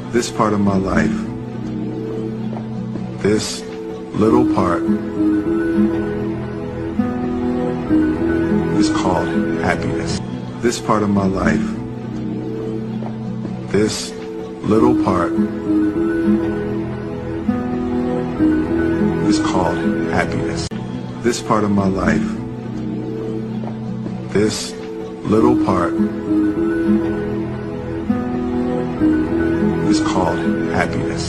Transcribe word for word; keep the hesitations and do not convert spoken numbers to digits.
This part of my life, this little part, is called happiness. This part of my life, this little part, is called happiness. This part of my life, this little part, is called happiness.